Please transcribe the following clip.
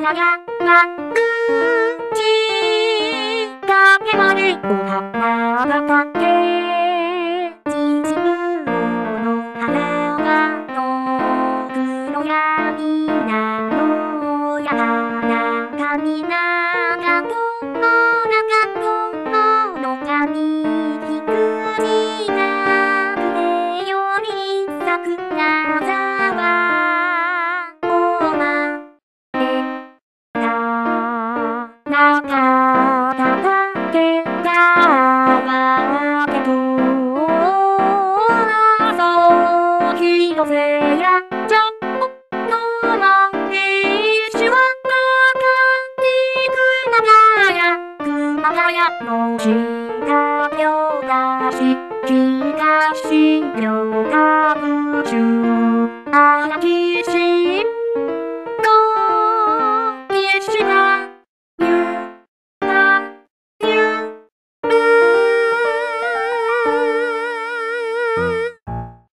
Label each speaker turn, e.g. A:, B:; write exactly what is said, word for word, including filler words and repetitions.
A: やや口だけまでお花が立って秩父の花が遠くの闇なのやな神長との長との神ひくじが船より咲くなざわおまえた中たけがわけとそうきのせやちょっとまいしわかかってくながや熊谷の下両だし東両だ宇宙